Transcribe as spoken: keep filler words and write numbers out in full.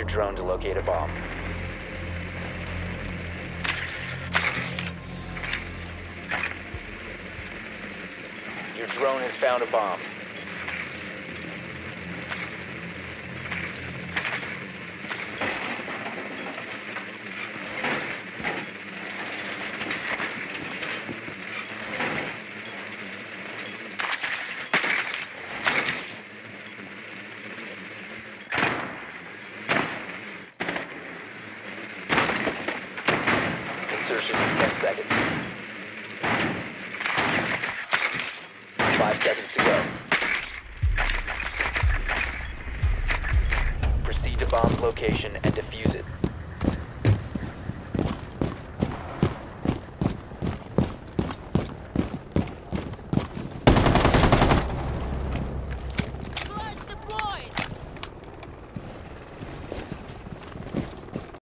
drone to locate a bomb. Your drone has found a bomb. Insertion in ten seconds. Five seconds to go. Proceed to bomb's location and defuse it.